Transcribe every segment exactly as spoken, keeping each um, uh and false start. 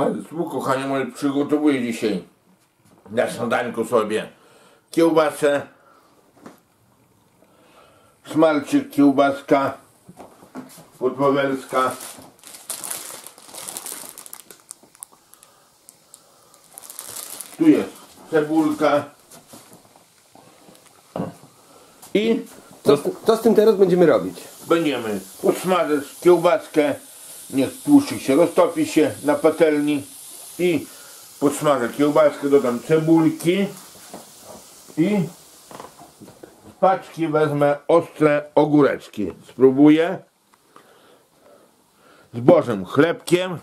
Państwu, kochani moi, przygotowuję dzisiaj na śniadanku sobie kiełbasę, smalczyk, kiełbaska podwawelska, tu jest cebulka i co, co z tym teraz będziemy robić? Będziemy podsmażać kiełbaskę, niech tłuszczyk się roztopi się na patelni i podsmażę kiełbaskę, dodam cebulki i z paczki wezmę ostre ogóreczki. Spróbuję z bożym chlebkiem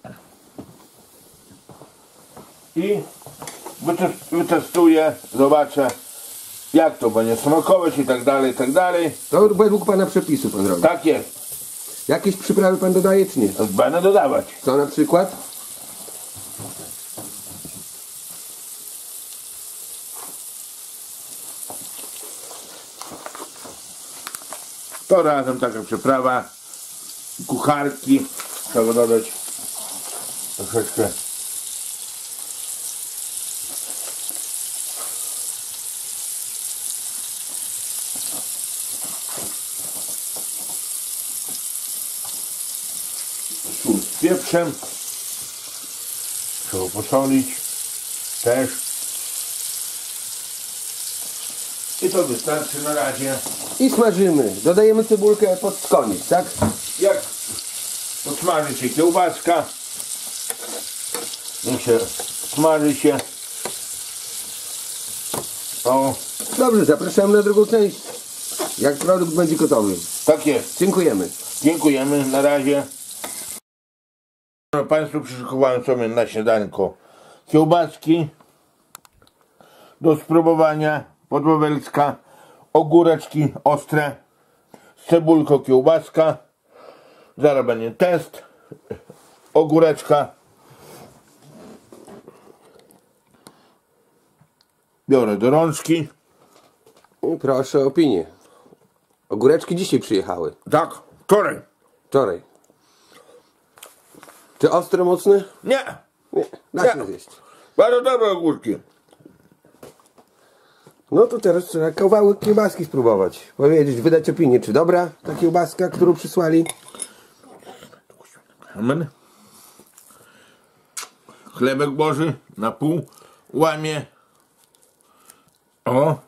i wytestuję, zobaczę jak to będzie smakować i tak dalej, i tak dalej. To według pana przepisu pan robi? Tak jest. Jakieś przyprawy pan dodaje czy nie? Będę dodawać. Co na przykład? To razem taka przyprawa, kucharki, trzeba dodać troszeczkę sól z pieprzem, trzeba posolić też i to wystarczy na razie. I smażymy. Dodajemy cebulkę pod koniec, tak? Jak podsmaży się kiełbaska, niech się smaży się. O, Dobrze, zapraszamy na drugą część. Jak produkt będzie gotowy. tak jest. Dziękujemy. Dziękujemy, na razie. Państwu przyszykowałem sobie na śniadanko kiełbaski do spróbowania, podwawelska, ogóreczki ostre, z cebulką kiełbaska. Zaraz będzie test ogóreczka. Biorę do rączki. I proszę o opinię. Ogóreczki dzisiaj przyjechały. Tak, wczoraj. Wczoraj. Czy ostre mocne? Nie, Nie. Da się Nie. zjeść. bardzo dobre ogórki. No to teraz trzeba kawałek kiełbaski spróbować. Powiedzieć, wydać opinię, czy dobra ta kiełbaska, którą przysłali. Amen. Chlebek Boży na pół łamie. O.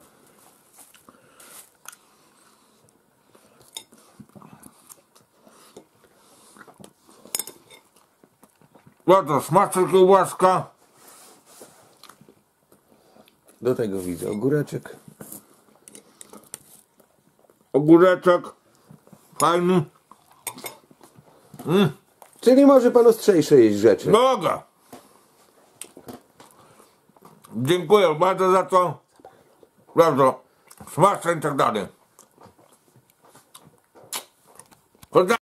Bardzo smaczna kiełbaska. Do tego widzę ogóreczek. Ogóreczek. Fajny. Mm. Czyli może pan ostrzejsze jeść rzeczy. Mogę. Dziękuję bardzo za to. Bardzo smaczne i tak dalej. Pozdrawiam.